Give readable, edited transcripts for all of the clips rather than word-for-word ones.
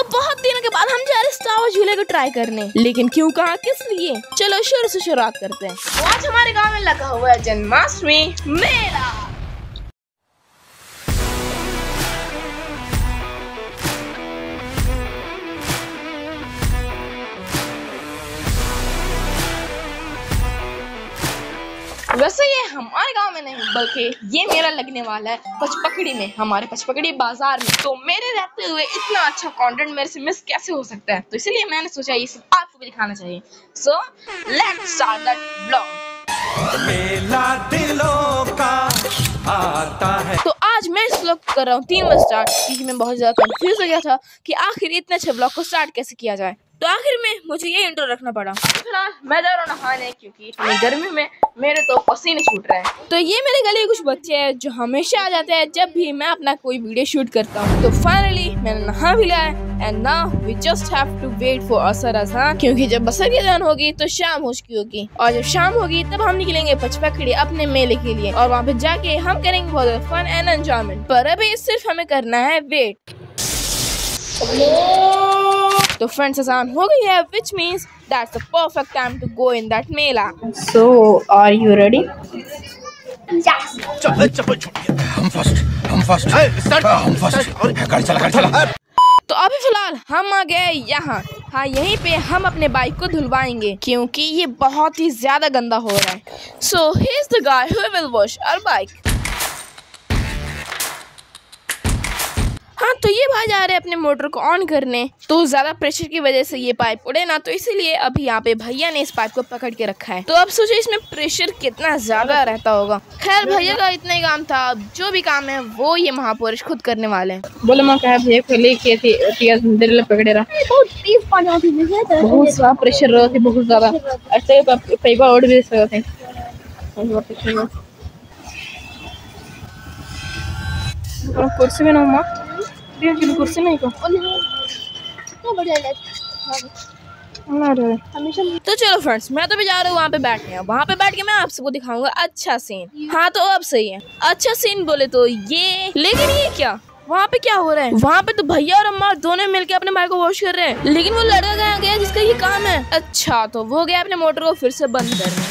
बहुत दिनों के बाद हम जा रहे स्टार वार्स झूले को ट्राई करने, लेकिन क्यों, कहाँ, किस लिए? चलो शुरू से शुरुआत करते हैं। आज हमारे गांव में लगा हुआ है जन्माष्टमी मेला। वैसे ये हमारे गांव में नहीं, बल्कि ये मेला लगने वाला है पचपकड़ी में, हमारे पचपकड़ी बाजार में। तो मेरे रहते हुए इतना अच्छा कंटेंट मेरे से मिस कैसे हो सकता है? तो इसलिए मैंने सोचा ये सब आपको भी दिखाना चाहिए। So let's start that vlog. मेला दिलों का आता है। तो आज मैं इस व्लॉग कर रहा हूँ 3 बजे स्टार्ट, क्योंकि मैं बहुत ज्यादा कंफ्यूज हो गया था कि आखिर इतने अच्छे व्लॉग को स्टार्ट कैसे किया जाए। तो आखिर में मुझे ये इंट्रो रखना पड़ा। फिलहाल मैं जा रहा हूँ नहाने, क्योंकि इतनी गर्मी में मेरे तो पसीने छूट रहे हैं। तो ये मेरे गले कुछ बच्चे हैं जो हमेशा आ जाते हैं जब भी मैं अपना कोई वीडियो शूट करता हूँ। तो फाइनली मैंने नहा भी लिया है and now we just have to wait for असर अज़ान, क्योंकि जब असर की अज़ान होगी तो शाम हो चुकी होगी, और जब शाम होगी तब हम निकलेंगे पचपकड़ी अपने मेले के लिए, और वहाँ पे जाके हम करेंगे बहुत फन एंड एंजॉयमेंट। पर अभी सिर्फ हमें करना है वेट। तो फ्रेंड्स अज़ान हो गई है, which means that's the perfect time to go in that मेला. So are you ready? Yes. हम फर्स्ट गाड़ी चला। तो अभी फिलहाल हम आ गए यहाँ। हाँ, यहीं पे हम अपने बाइक को धुलवाएंगे, क्योंकि ये बहुत ही ज्यादा गंदा हो रहा है। So here's the guy who will wash our bike. हाँ, तो ये भाई जा रहे हैं अपने मोटर को ऑन करने, तो ज्यादा प्रेशर की वजह से ये पाइप उड़े ना, तो इसीलिए अभी यहाँ पे भैया ने इस पाइप को पकड़ के रखा है। तो अब सोचिए इसमें प्रेशर कितना ज्यादा रहता होगा। खैर भैया का इतना ही काम था, अब जो भी काम है वो ये महापुरुष खुद करने वाले हैं। बोले माँ कहा भैया पकड़े रहा, बहुत ज्यादा प्रेशर रहा थी, बहुत ज्यादा ऐसे पैबा उड़ भी सकते थे। कुर्सी में ना माँ, कुर्सी नहीं को तो चलो फ्रेंड्स, मैं तो भी जा रहा हूँ वहाँ पे बैठने। वहाँ पे बैठ के मैं आप सबको दिखाऊंगा अच्छा सीन। हाँ, तो अब सही है, अच्छा सीन बोले तो ये। लेकिन ये क्या, वहाँ पे क्या हो रहा है? वहाँ पे तो भैया और अम्मा दोनों मिलके अपने बाइक को वॉश कर रहे हैं, लेकिन वो लड़का गया जिसका ये काम है। अच्छा, तो वो गया अपने मोटर को फिर से बंद करने।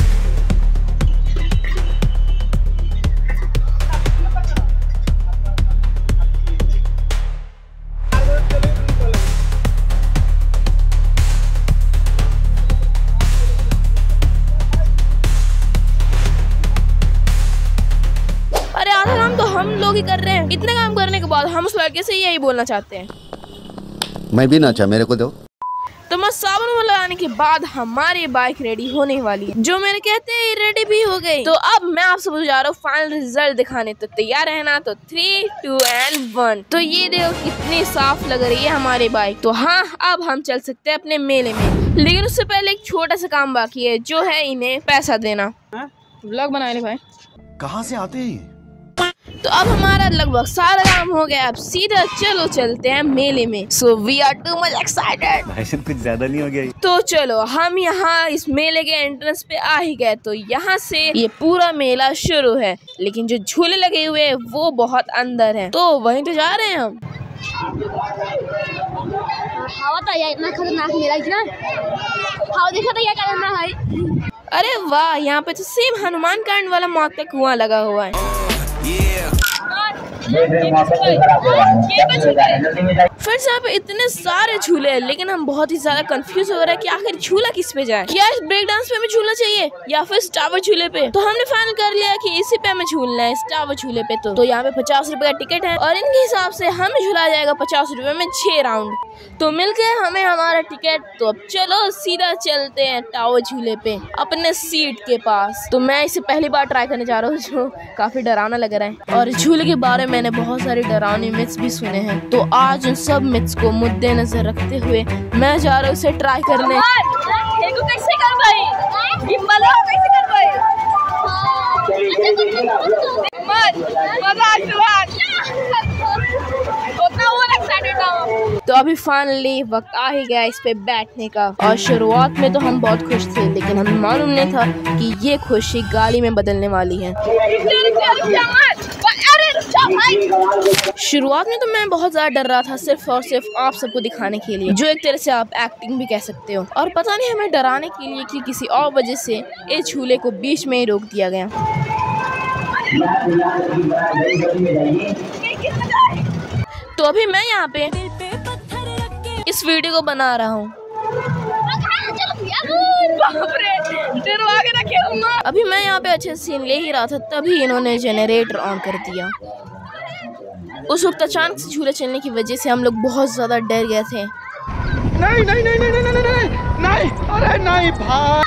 अरे आधा काम तो हम लोग ही कर रहे हैं। इतने काम करने के बाद हम उस लड़के से यही बोलना चाहते हैं, मैं भी नाचा, मेरे को दो। तो मैं साबुन लगाने के बाद हमारी बाइक रेडी होने वाली है, जो मैंने कहते हैं रेडी भी हो गई। तो अब मैं आप सबको जा रहा हूँ फाइनल रिजल्ट दिखाने, तो तैयार रहना। तो 3, 2 and 1। तो ये देखो कितनी साफ लग रही है हमारी बाइक। तो हाँ, अब हम चल सकते हैं अपने मेले में, लेकिन उससे पहले एक छोटा सा काम बाकी है, जो है इन्हें पैसा देना। व्लॉग बनाने भाई कहाँ से आते हैं? तो अब हमारा लगभग सारा काम हो गया, अब सीधा चलो चलते हैं मेले में। So we are too much excited. भाई कुछ ज्यादा नहीं हो गया? तो चलो हम यहाँ इस मेले के एंट्रेंस पे आ ही गए। तो यहाँ से ये पूरा मेला शुरू है, लेकिन जो झूले लगे हुए हैं वो बहुत अंदर है, तो वहीं तो जा रहे हैं हम। हवा तो यार इतना खतरनाक मेला, इतना हवा देखा तो क्या करना है। अरे वाह, यहाँ पे तो सेम हनुमान कांड वाला मौत का कुआं लगा हुआ है। फिर से यहाँ पे इतने सारे झूले हैं, लेकिन हम बहुत ही ज्यादा कंफ्यूज हो रहे हैं कि आखिर झूला किस पे जाए। क्या इस ब्रेक डांस पे हमें झूलना चाहिए या फिर स्टार वार्स झूले पे? तो हमने फाइनल कर लिया कि इसी पे हमें झूलना है, स्टार वार्स झूले पे। तो यहाँ पे 50 रुपए का टिकट है, और इनके हिसाब से हमें झूला जाएगा 50 रुपए में 6 राउंड। तो मिल गए हमें हमारा टिकट। तो अब चलो सीधा चलते हैं टावर झूले पे अपने सीट के पास। तो मैं इसे पहली बार ट्राई करने जा रहा हूँ, जो काफी डरावना लग रहा है, और झूले के बारे में मैंने बहुत सारे डरावने मिथ्स भी सुने हैं। तो आज उन सब मिथ्स को मद्देनजर रखते हुए मैं जा रहा हूँ उसे ट्राई करने। कैसे कर भाई? कैसे कर भाई? तो अभी फाइनली वक्त आ ही गया इस पे बैठने का, और शुरुआत में तो हम बहुत खुश थे, लेकिन हमें मालूम नहीं था कि ये खुशी गाली में बदलने वाली है। शुरुआत में तो मैं बहुत ज़्यादा डर रहा था, सिर्फ और सिर्फ आप सबको दिखाने के लिए, जो एक तरह से आप एक्टिंग भी कह सकते हो। और पता नहीं हमें डराने के लिए कि किसी और वजह से इस झूले को बीच में ही रोक दिया गया। तो अभी मैं यहाँ पे इस वीडियो को बना रहा हूँ। अभी मैं यहाँ पे अच्छे सीन ले ही रहा था, तभी इन्होंने जनरेटर ऑन कर दिया। उस वक्त अचानक से झूले चलने की वजह से हम लोग बहुत ज्यादा डर गए थे। नहीं नहीं नहीं नहीं नहीं नहीं नहीं, अरे नहीं भाई।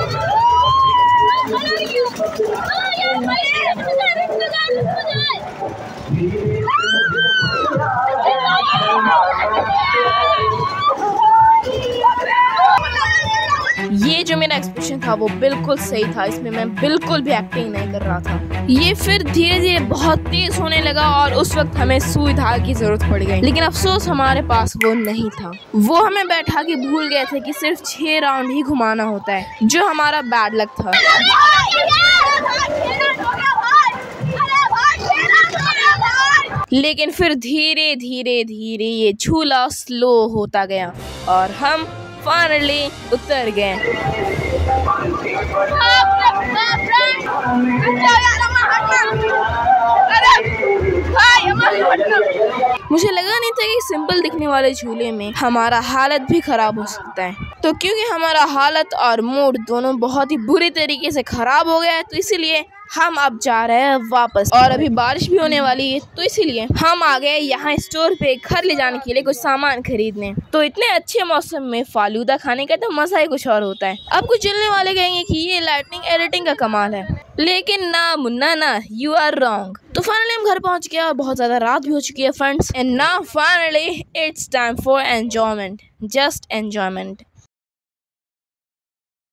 ये जो मेरा एक्सप्रेशन था वो बिल्कुल सही था, इसमें मैं बिल्कुल भी एक्टिंग नहीं कर रहा था। ये फिर धीरे धीरे बहुत तेज होने लगा और उस वक्त हमें सुई धागे की जरूरत पड़ गई, लेकिन अफसोस हमारे पास वो नहीं था। वो हमें बैठा के भूल गए थे कि सिर्फ 6 राउंड ही घुमाना होता है, जो हमारा बैड लक था। लेकिन फिर धीरे धीरे धीरे ये झूला स्लो होता गया और हम फाइनली उतर गए। मुझे लगा नहीं था कि सिंपल दिखने वाले झूले में हमारा हालत भी खराब हो सकता है। तो क्योंकि हमारा हालत और मूड दोनों बहुत ही बुरी तरीके से खराब हो गया है, तो इसीलिए हम अब जा रहे हैं वापस। और अभी बारिश भी होने वाली है, तो इसीलिए हम आ गए यहाँ स्टोर पे घर ले जाने के लिए कुछ सामान खरीदने। तो इतने अच्छे मौसम में फालूदा खाने का तो मजा ही कुछ और होता है। अब कुछ चलने वाले कहेंगे कि ये लाइटनिंग एडिटिंग का कमाल है, लेकिन ना मुन्ना ना, यू आर रॉन्ग। तो फाइनली हम घर पहुंच गए और बहुत ज्यादा रात भी हो चुकी है friends, and now finally it's time for enjoyment, just enjoyment.